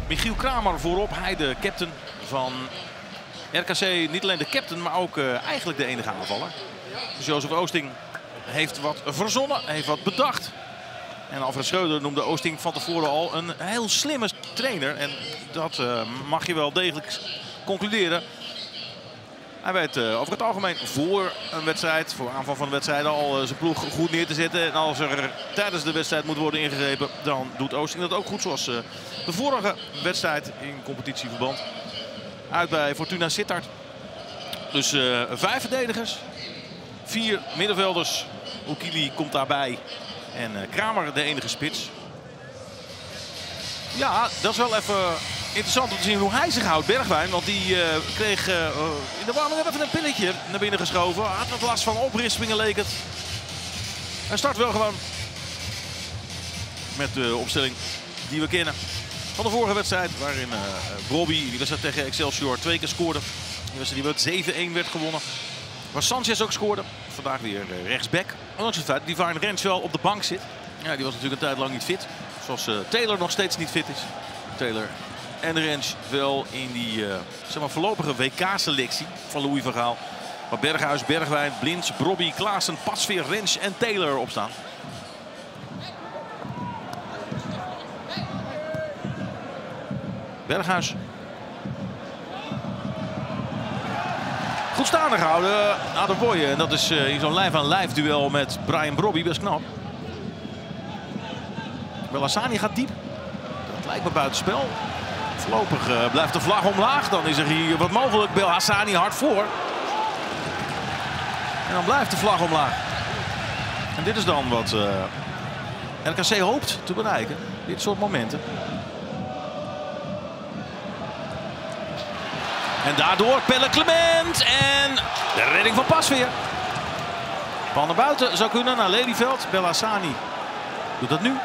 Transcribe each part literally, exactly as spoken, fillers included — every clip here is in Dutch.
Michiel Kramer voorop. Hij de captain van R K C. Niet alleen de captain, maar ook uh, eigenlijk de enige aanvaller. Dus Jozef Oosting heeft wat verzonnen, heeft wat bedacht. En Alfred Schreuder noemde Oosting van tevoren al een heel slimme trainer. En dat uh, mag je wel degelijk concluderen. Hij weet uh, over het algemeen voor een wedstrijd, voor aanval van de wedstrijd, al uh, zijn ploeg goed neer te zetten. En als er tijdens de wedstrijd moet worden ingegrepen, dan doet Oosting dat ook goed. Zoals uh, de vorige wedstrijd in competitieverband. Uit bij Fortuna Sittard. Dus uh, vijf verdedigers, vier middenvelders. Oekili komt daarbij. En uh, Kramer de enige spits. Ja, dat is wel even interessant om te zien hoe hij zich houdt, Bergwijn. Want die uh, kreeg uh, in de warming even een pilletje naar binnen geschoven. Had wat last van oprispingen, leek het. Hij start wel gewoon met de opstelling die we kennen van de vorige wedstrijd. Waarin uh, Robbie, die wedstrijd tegen Excelsior, twee keer scoorde. Die wedstrijd die zeven één werd gewonnen. Waar Sanchez ook scoorde. Vandaag weer uh, rechtsback. Ondanks het feit dat Divine Rens wel op de bank zit. Ja, die was natuurlijk een tijd lang niet fit. Zoals uh, Taylor nog steeds niet fit is. Taylor en Rens wel in die uh, zeg maar voorlopige W K-selectie van Louis van Gaal. Waar Berghuis, Bergwijn, Blinds, Brobby, Klaassen, Pasveer, Rens en Taylor op staan. Berghuis. Goed staande gehouden, Adeboye. En dat is uh, in zo'n lijf-aan-lijf duel met Brian Brobby best knap. Bellassani gaat diep. Dat lijkt me buitenspel. Voorlopig uh, blijft de vlag omlaag. Dan is er hier wat mogelijk. Belhassani hard voor. En dan blijft de vlag omlaag. En dit is dan wat uh, R K C hoopt te bereiken. Dit soort momenten. En daardoor Pelle Clement. En de redding van Pasveer. Bal naar buiten zou kunnen naar Lelyveld. Belhassani doet dat nu.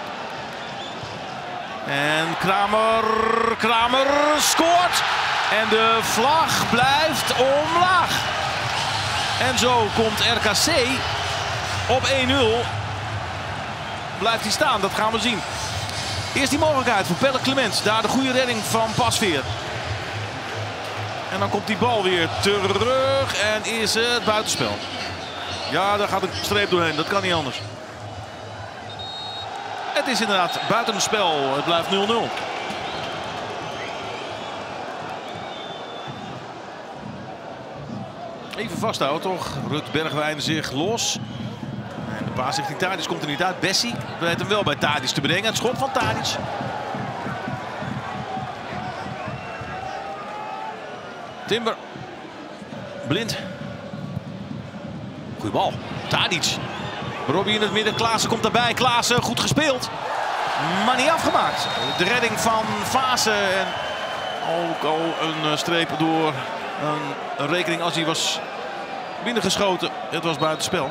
En Kramer, Kramer scoort. En de vlag blijft omlaag. En zo komt R K C op één nul. Blijft hij staan, dat gaan we zien. Eerst die mogelijkheid voor Pelle Clement. Daar de goede redding van Pasveer. En dan komt die bal weer terug en is het buitenspel. Ja, daar gaat een streep doorheen, dat kan niet anders. Het is inderdaad buitenspel. Het blijft nul nul. Even vasthouden toch. Rukt Bergwijn zich los. En de paas richting Tadic komt er niet uit. Bessie weet hem wel bij Tadic te brengen. Het schot van Tadic. Timber. Blind. Goeie bal. Tadic. Robbie in het midden. Klaassen komt erbij. Klaassen goed gespeeld. Maar niet afgemaakt. De redding van Vaassen. En ook al een streep door een rekening als hij was binnengeschoten. Het was buitenspel.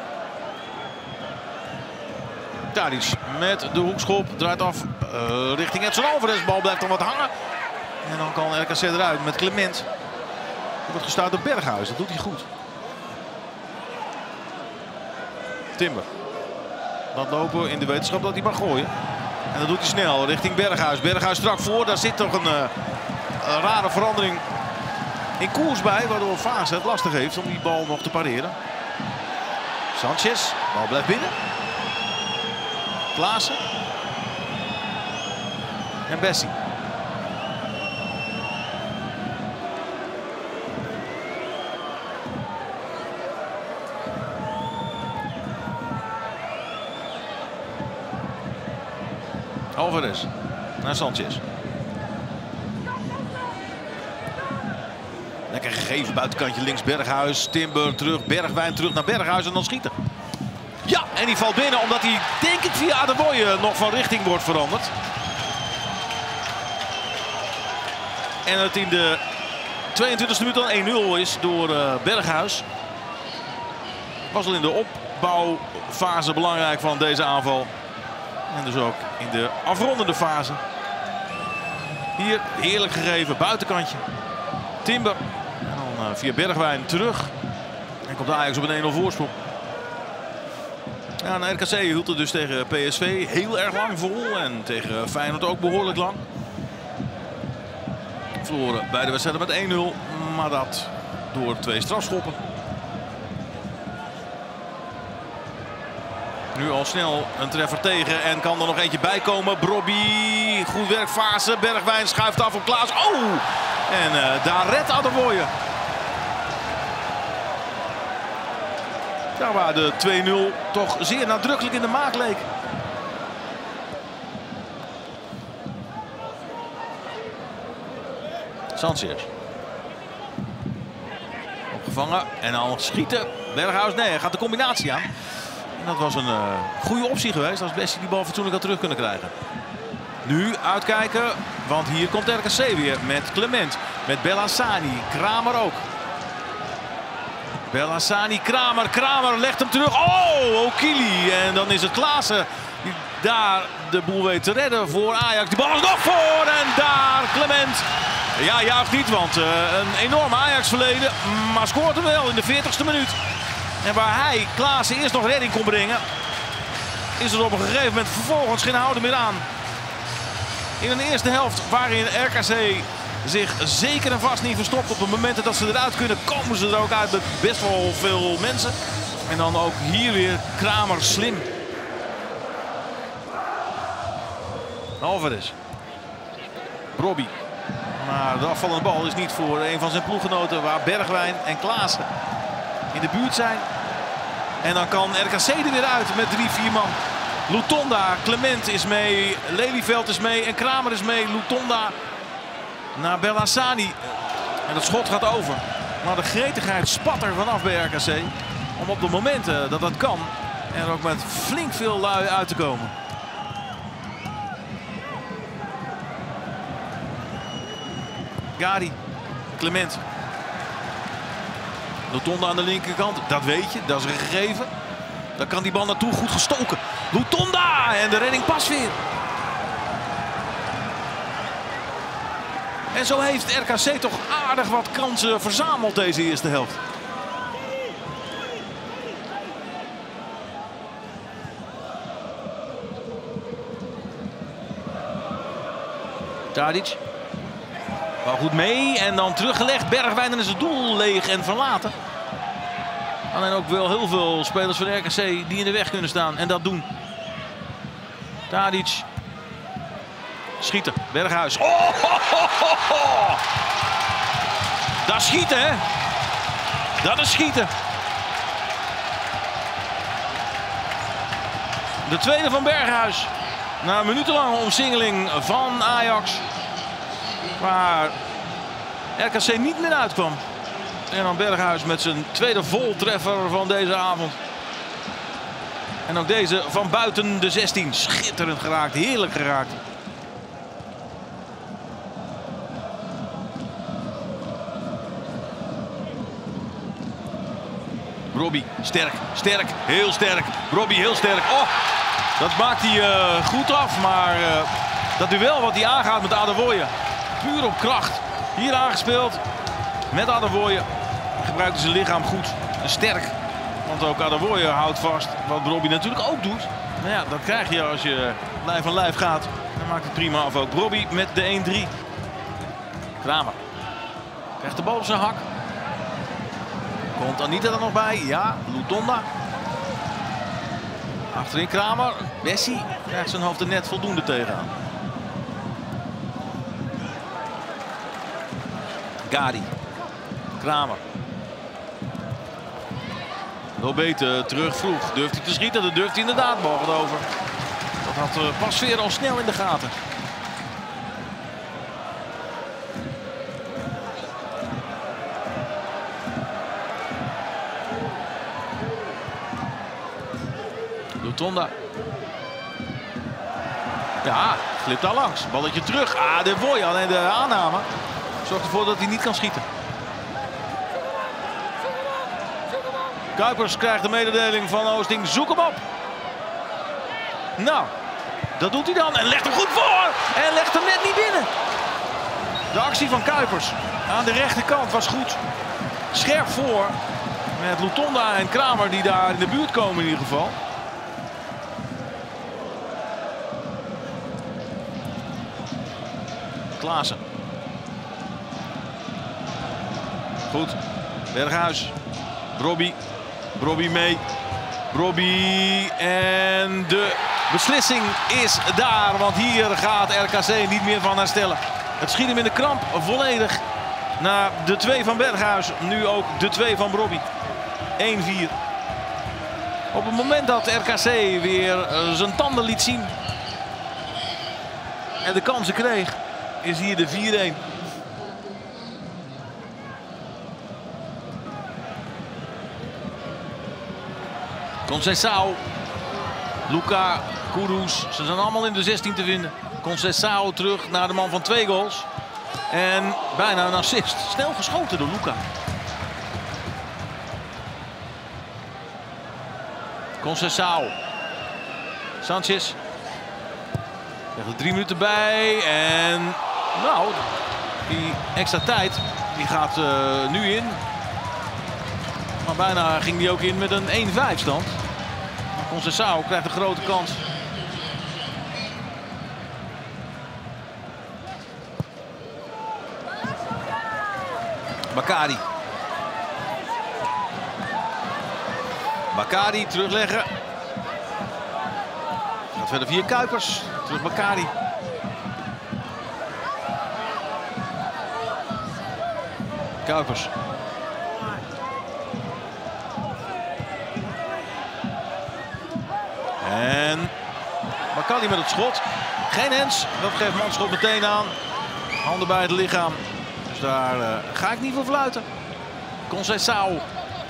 Tadic met de hoekschop. Draait af uh, richting Edson Alvarez. De bal blijft dan wat hangen. En dan kan R K C eruit met Clement. Er wordt gestart door Berghuis. Dat doet hij goed. Timber. Dat lopen in de wetenschap dat hij mag gooien. En dat doet hij snel richting Berghuis. Berghuis strak voor. Daar zit toch een, uh, een rare verandering in koers bij. Waardoor Vaassen het lastig heeft om die bal nog te pareren. Sanchez. De bal blijft binnen. Klaassen. En Bessie. Alvarez naar Sanchez. Lekker gegeven buitenkantje links Berghuis. Timber terug, Bergwijn terug naar Berghuis en dan schieten. Ja, en die valt binnen omdat hij denk ik via Adeboye nog van richting wordt veranderd. En het in de tweeëntwintigste minuut dan één nul is door uh, Berghuis. Was al in de opbouwfase belangrijk van deze aanval. En dus ook in de afrondende fase. Hier heerlijk gegeven, buitenkantje. Timber. En dan uh, via Bergwijn terug. En komt Ajax op een één nul voorsprong. Ja, en R K C hield het dus tegen P S V heel erg lang vol. En tegen Feyenoord ook behoorlijk lang. verloren bij de wedstrijd met één nul. Maar dat door twee strafschoppen. Nu al snel een treffer tegen en kan er nog eentje bij komen. Brobby, goed werkfase. Bergwijn schuift af op Klaas. Oh! En uh, daar redt Adeboye. Daar waar de twee nul toch zeer nadrukkelijk in de maak leek. Sanchez. Opgevangen en dan schieten. Berghuis, nee, hij gaat de combinatie aan. En dat was een uh, goede optie geweest als Bessie die bal fatsoenlijk had terug kunnen krijgen. Nu uitkijken, want hier komt R K C weer met Clement. Met Bellassani, Kramer ook. Bellassani, Kramer, Kramer legt hem terug. Oh, Okili. En dan is het Klaassen die daar de boel weet te redden voor Ajax. Die bal is nog voor en daar Clement. Ja, juicht niet, want uh, een enorm Ajax verleden. Maar scoort hem wel in de veertigste minuut. En waar hij, Klaassen, eerst nog redding kon brengen, is er op een gegeven moment vervolgens geen houden meer aan. In een eerste helft waarin R K C zich zeker en vast niet verstopt. Op de momenten dat ze eruit kunnen, komen ze er ook uit met best wel veel mensen. En dan ook hier weer Kramer slim. Alvarez. Brobby. Maar de afvallende bal is niet voor een van zijn ploeggenoten, waar Bergwijn en Klaassen in de buurt zijn. En dan kan R K C er weer uit met drie, vier man. Lutonda, Clement is mee, Lelyveld is mee en Kramer is mee. Lutonda naar Bellassani. En dat schot gaat over. Maar de gretigheid spat er vanaf bij R K C. Om op de momenten dat dat kan er ook met flink veel lui uit te komen. Gari, Clement. Lutonda aan de linkerkant, dat weet je, dat is een gegeven. Daar kan die bal naartoe, goed gestoken. Lutonda en de redding past weer. En zo heeft R K C toch aardig wat kansen verzameld deze eerste helft. Tadic. Wel goed mee en dan teruggelegd. Bergwijn, dan is het doel leeg en verlaten. Alleen ook wel heel veel spelers van R K C die in de weg kunnen staan en dat doen. Tadic. Schieten. Berghuis. Oh, ho, ho, ho, ho. Dat is schieten, hè? Dat is schieten. De tweede van Berghuis. Na een minutenlange omsingeling van Ajax. Waar R K C niet meer uitkwam. En dan Berghuis met zijn tweede voltreffer van deze avond. En ook deze van buiten de zestien. Schitterend geraakt, heerlijk geraakt. Brobby, sterk, sterk, heel sterk. Brobby, heel sterk. Oh, dat maakt hij uh, goed af. Maar uh, dat duel wat hij aangaat met Adeboye. Puur op kracht. Hier aangespeeld met Adeboye. Gebruikt zijn lichaam goed en sterk. Want ook Adeboye houdt vast. Wat Brobby natuurlijk ook doet. Nou ja, dat krijg je als je lijf aan lijf gaat. Dan maakt het prima af ook. Brobby met de één drie. Kramer. Krijgt de bal op zijn hak. Komt Anita er nog bij? Ja, Lutonda. Achterin Kramer. Bessie krijgt zijn hoofd er net voldoende tegenaan. Gari. Kramer. Lobete terug vroeg. Durft hij te schieten? Dat durft hij inderdaad. Bal gaat over. Dat had uh, Pasveer al snel in de gaten. Lutonda. Ja, glipt daar langs. Balletje terug. Ah, de Boy alleen de aanname zorgt ervoor dat hij niet kan schieten. Kuipers krijgt de mededeling van Oosting. Zoek hem op. Nou, dat doet hij dan. En legt hem goed voor. En legt hem net niet binnen. De actie van Kuipers aan de rechterkant was goed. Scherp voor. Met Lutonda en Kramer die daar in de buurt komen in ieder geval. Klaassen. Goed. Berghuis. Brobby. Brobby mee. Brobby. En de beslissing is daar. Want hier gaat R K C niet meer van herstellen. Het schiet hem in de kramp volledig. Naar de twee van Berghuis. Nu ook de twee van Brobby. één vier. Op het moment dat R K C weer zijn tanden liet zien. En de kansen kreeg. Is hier de vier één. Conceição, Luca, Kudus, ze zijn allemaal in de zestien te vinden. Conceição terug naar de man van twee goals. En bijna een assist. Snel geschoten door Luca. Conceição. Sanchez. Er drie minuten bij. En nou, die extra tijd die gaat uh, nu in. Maar bijna ging die ook in met een één vijf stand. Conceição krijgt een grote kans. Bakari. Bakari terugleggen. Gaat verder via Kuipers. Terug Bakari. Kuipers. En Bakari met het schot. Geen hens. Dat geeft Manschot meteen aan. Handen bij het lichaam. Dus daar uh, ga ik niet voor fluiten. Conceição.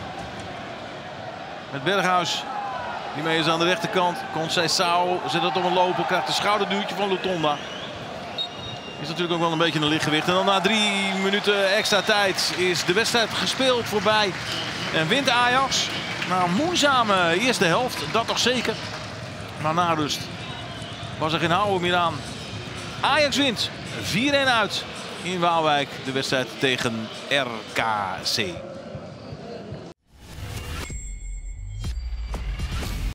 Met Berghuis. Die mee is aan de rechterkant. Conceição zet het op een lopen. Krijgt een schouderduwtje van Lutonda. Is natuurlijk ook wel een beetje een lichtgewicht. En dan na drie minuten extra tijd is de wedstrijd gespeeld voorbij. En wint Ajax. Na een moeizame eerste helft. Dat toch zeker. Maar na rust was er geen houden meer aan. Ajax wint vier één uit in Waalwijk. De wedstrijd tegen R K C.